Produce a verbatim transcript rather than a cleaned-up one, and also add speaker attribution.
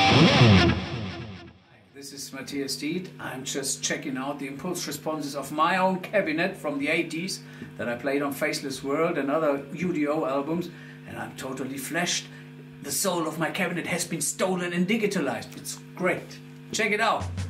Speaker 1: This is Mathias Dieth. I'm just checking out the impulse responses of my own cabinet from the eighties that I played on Faceless World and other U D O albums, and I'm totally flashed. The soul of my cabinet has been stolen and digitalized. It's great. Check it out.